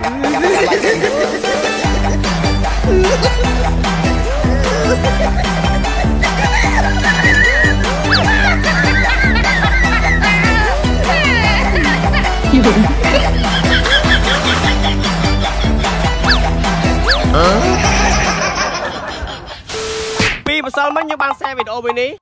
ពីម្សិលមិញយើងបានshareវីដេអូមួយនេះ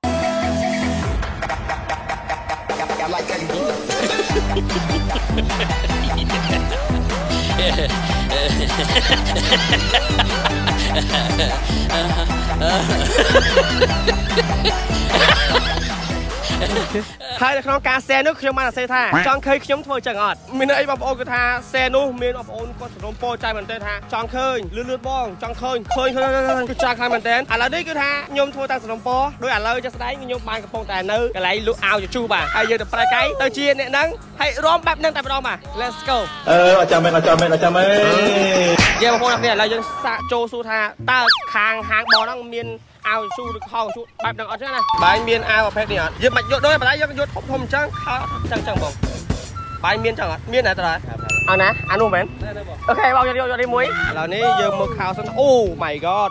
ហើយនៅក្នុងការแชร์នោះខ្ញុំបានសរសេរថាចង់ឃើញខ្ញុំធ្វើចឹងអត់មានអីបងប្អូនគឺថាแชร์នោះមានបងប្អូនគាត់សរុបពោចែមែនតើថាចង់ឃើញលឿនបងចង់ឃើញគឺច្រើនខ្លាំងមែនតើឥឡូវនេះគឺថាខ្ញុំធ្វើតាមសរុបពោដោយឥឡូវចាស់ស្ដែងខ្ញុំបានកំពុងតែនៅកន្លែងលក់អាវជូបាទហើយយើងទៅប្រែកាយទៅជាអ្នកហ្នឹងហើយរំបែបហ្នឹងតែម្ដងបាទ Let's go អត់ចាំមែនយើងបងប្អូនគ្នាឥឡូវយើងសាកចូលសួរថាតើខាងហាងបងហ្នឹងមានអាវជូឬខោជូបែបហ្នឹងអត់ចឹងណាបាយមានអាវប្រភេទនេះអត់យើងមិនយកដូចបើយើងយកធំអញ្ចឹងខោចឹងបងបាយមានចឹងអត់មានតែតើเอาណាអានោះមែនអូខេបងយកនេះមួយឥឡូវនេះយើងមើលខោសិនអូ my god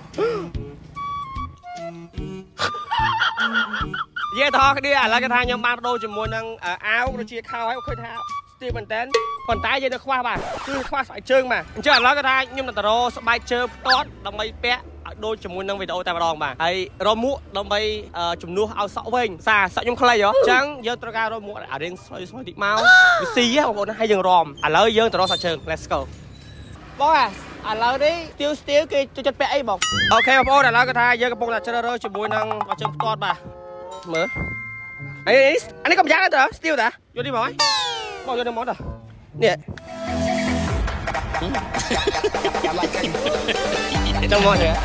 និយាយតោះគ្នាឥឡូវគេថាខ្ញុំបានបដូរជាមួយនឹងអាវដូចជាខោហើយឃើញថាស្ទីលមែនតើប៉ុន្តែយើងនៅខ្វះបាទគឺខ្វះស្បែកជើងបាទអញ្ចឹងឥឡូវគេថាខ្ញុំទៅរកស្បែកជើងផ្ទាត់ដើម្បីពាក់ដូចជាមួយនឹងវីដេអូតែម្ដងបាទហើយរមួកដើម្បីជំនួសឲ្យសក់វិញសក់ខ្ញុំខ្លីហ៎អញ្ចឹងយើងត្រូវការរមួកអារៀងស្រួយតិចមកវាស៊ីហ៎បងប្អូនហើយយើងរំឥឡូវយើងទៅរកសាច់ជើង Let's go បងឥឡូវនេះស្ទៀវគេចូលចិត្តពាក់អីបងអូខេបងប្អូនឥឡូវគេថាយើងកំពុងតែជ្រើសរើសជាមួយនឹងសាច់ជើងផ្ទាត់បាទមើលអានេះក៏ម្យ៉ាងដែរតើស្ទៀវតាយកនេះមកមកយកនេះមកតើនេះចាំមកទេ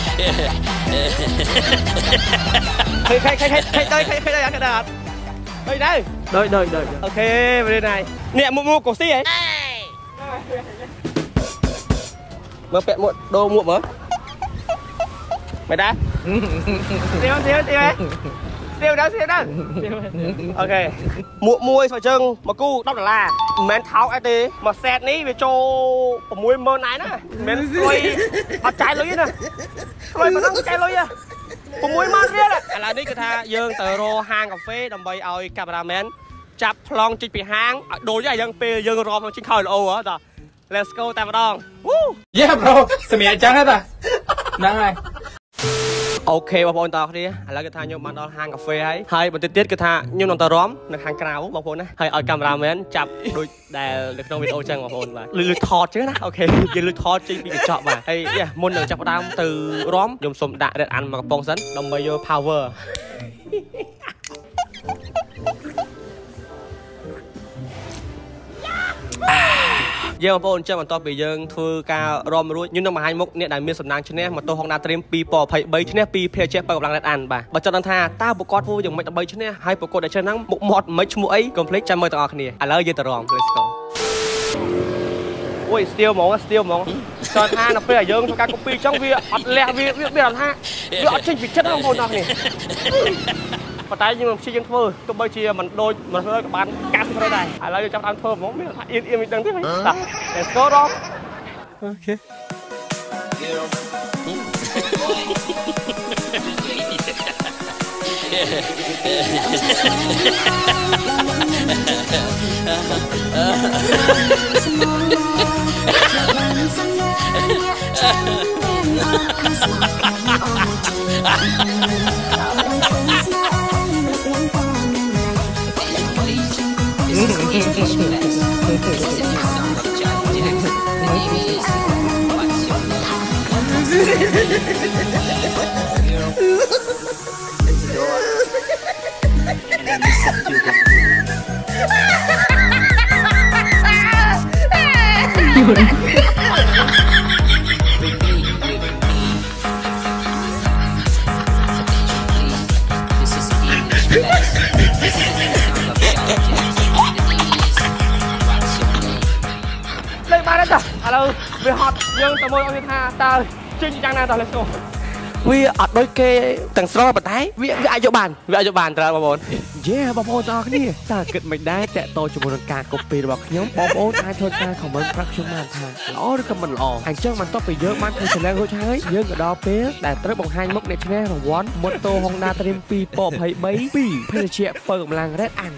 ឃើញទៅអត់ដូចអូខេវានេះនេះមួកកូស៊ីហ៎មើលពាក់មួកដូរមួកមើលមិនដែរស្ទៀវអូខេមួកមួយស្បែកជើងមកគូ$10មិនមែនថោកអីទេមួយសេតនេះវាចូល60000ឯណាមិនមែនស្រួយអត់ចាយលុយទេណាស្រួយមិនដឹងចាយលុយទេ60000រៀលឥឡូវនេះគឺថាយើងទៅរកហាងកាហ្វេដើម្បីឲ្យកាមេរ៉ាមែនចាប់ប្លង់ជិះពីហាងឲ្យដូចយ៉ាងពេលយើងរំជិះខោល្អហ៎តា Let's go តែម្ដងយេ bro សម្រាប់អញ្ចឹងហ៎តាហ្នឹងហើយអូខេបងប្អូនតើគ្នាឥឡូវគឺថាខ្ញុំបានដល់ហាងកាហ្វេហើយបន្តិចទៀតគឺថាខ្ញុំនឹងទៅរំនៅខាងក្រៅបងប្អូនណាហើយឲ្យកាមេរ៉ាមែនចាប់ដូចដែលនៅក្នុងវីដេអូចឹងបងប្អូនបាទលឺថតចឹងណាអូខេយើងលឺថតចេញពីកញ្ចក់បាទហើយមុននឹងចាប់ផ្ដើមទៅរំខ្ញុំសូមដាក់ Red អានមកកំប៉ុងសិនដើម្បីយក power យើងបងប្អូនចាំបន្តពីយើងធ្វើការរំរួចខ្ញុំនឹងបង្ហាញមុខអ្នកដែលមានសំណាងឈ្នះម៉ូតូ Honda Dream 2023ឈ្នះពីភាគជាបើកម្លាំង Red អានបាទបើចង់ដឹងថាតើប្រកបធ្វើយ៉ាងម៉េចដើម្បីឈ្នះហើយប្រកបដែលឈ្នះហ្នឹងមុខមាត់មិនឈ្មោះអីកុំភ្លេចចាំមើលទាំងអស់គ្នាឥឡូវយើងទៅរំ Let's go អូយស្ទៀវហ្មងចង់ថានៅពេលដែលយើងធ្វើការ copy ចឹងវាអត់លះវាអត់ថាវាអត់ចេញពីចិត្តបងប្អូនទាំងអស់គ្នាប៉ុន្តែយើងព្យាយាមធ្វើទោះបីជាមិនដូចមិនធ្វើក៏បាន90%ដែរឥឡូវយើងចាប់តាមធ្វើហ្មងមានថាអៀនមិនដឹងទេតា Let's go រំអូខេឥឡូវវាហត់យើងទៅមើលអត់ថាតើចេញយ៉ាងណាតើ Let's go វាអត់ដូចគេទាំងស្រុងប៉ុន្តែវាអាចយកបានត្រូវបងប្អូនយេបងប្អូនទាំងអស់គ្នាតើគិតមិនដែរតាក់ទងជាមួយនឹងការកូពីរបស់ខ្ញុំបងប្អូនអាចធ្វើការ comment ប្រាប់ខ្ញុំបានថាល្អឬក៏មិនល្អអញ្ចឹងបន្ទាប់ពីយើងបានធ្វើ challenge រួចហើយយើងក៏ដល់ពេលដែលត្រូវបង្ហាញមុខអ្នកឈ្នះរង្វាន់ Moto Honda Dream 2023 ពីភេទជ្ជៈពើកម្លាំង Red Ant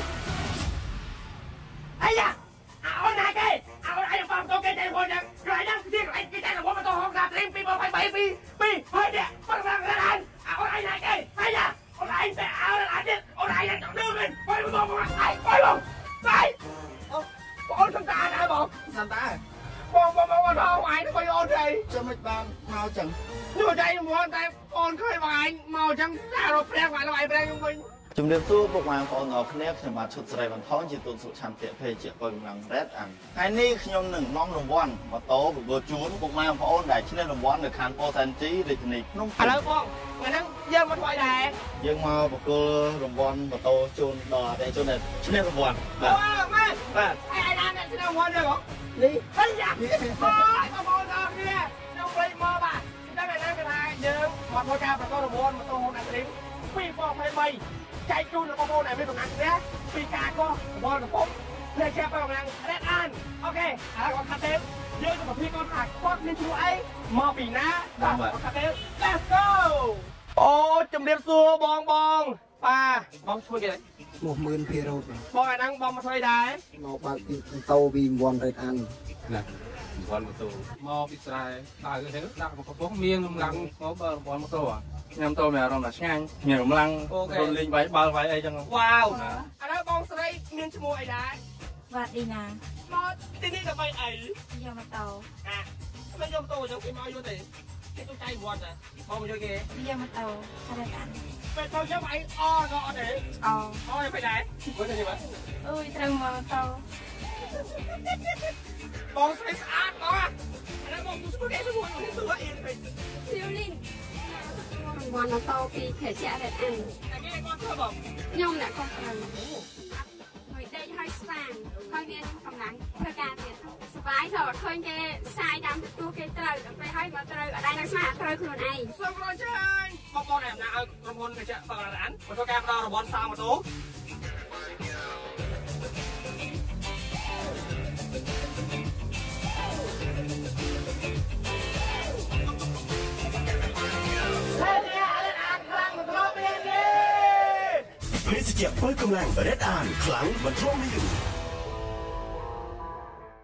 អាយ៉ាអូនណាគេអូនអាយបងទៅគេតែរង្វាន់យ៉ាងក្រៃណាស់គេតែរង្វាន់ Moto Honda Dream 2023ហើយនេះបងឡើងរ៉ានអូនអាយណាគេអាយ៉ាអូនអាយតែអានេះអូនអាយតែទៅវិញបងអាយបងអូនសំតាណាបងសំតាបងអាយទៅអូនទេចាំមិនបានមកចឹងយកใจមកតែអូនឃើញបងអាយមកចឹងតែរកព្រះបងអាយព្រះខ្ញុំវិញជំរាបសួរពុកម៉ែបងប្អូនអរគ្នាខ្ញុំបាទឈុតស្រីបន្ថងជាទូតសុឆន្ទៈភេទជាពើកម្លាំង Red Ant ថ្ងៃនេះខ្ញុំនឹងនាំរង្វាន់ម៉ូតូប្រកួតជូនពុកម៉ែបងប្អូនដែលឈ្នះរង្វាន់នៅខាង Posanji រាជធានីភ្នំពេញឥឡូវបងថ្ងៃហ្នឹងយើងមកធ្វើអីដែរយើងមកប្រកួតរង្វាន់ម៉ូតូជូនដល់អតិថិជនដែលឈ្នះរង្វាន់បាទម៉ែបាទឯណាអ្នកឈ្នះរង្វាន់ទេបងនេះហើយយ៉ាបងប្អូនអរគ្នាខ្ញុំវិញមកបាទតែឯណាគេថាយើងមកធ្វើការប្រកួតរង្វាន់ម៉ូតូ Honda Dream 2023ចែកជូនដល់បងប្អូនដែលមានកម្លាំងជ្រះពីការកោះបលកំពុងលេខជាប់កម្លាំង Red Ant អូខេឥឡូវគាត់ខាត់ទេយើងទៅពិធីគាត់ថាគាត់មានឈ្មោះអីមកពីណាបាទគាត់ខាត់ទេ Let's go អូជំរាបសួរបងបាទបងឈ្មោះគេមកមឿនភារ៉ូតបងអាហ្នឹងបងមកធ្វើដែរមកបើកពីម៉ូតូពី1 Red Ant ណារង្វាន់ម៉ូតូមកពីស្រែដើរទៅដាក់មកកំពុងមានកម្លាំងមកបើរង្វាន់ម៉ូតូខ្ញុំតើមានអារម្មណ៍ថាឆ្ងាញ់មានកម្លាំងទៅលេងវាយបាល់វាយអីចឹងវ៉ាវឥឡូវបងស្រីមានឈ្មោះអីដែរវ៉ាឌីណាមកទីនេះដើម្បីអីយកម៉ូតូមិនយកម៉ូតូចឹងគេមកយកទេគេទៅចៃវត្តបងមកយកគេយកម៉ូតូរ៉េតអានពេលទៅយកអីអក៏អត់ទេអូយទៅដែរមើលទៅមើលអូយត្រូវមកម៉ូតូបងស្រីស្អាតបងអានេះបងឈ្មោះគេឈ្មោះនេះទៅអីទៅស៊ីលីនរង្វាន់ម៉ូតូពីភេទជ្ជៈ Red Ant តែគេគាត់ធ្វើបងខ្ញុំអ្នកគាត់ត្រូវហើយដេកហើយស្វាងហើយមានកម្លាំងធ្វើការទៀតសុបាយទៅឃើញគេសាយតាមទទួលគេត្រូវដល់ពេលហើយមកត្រូវអត់ដែរនៅស្មាត្រូវខ្លួនឯងសូមរំចាញ់បងប្អូនឯណាឲ្យក្រុមហ៊ុនភេទជ្ជៈបងអានមកធ្វើការផ្ដល់រង្វាន់សាម៉ូតូភេសជ្ជៈបើកម្លាំង Red Ant ខ្លាំងមិនធ្លាប់មាន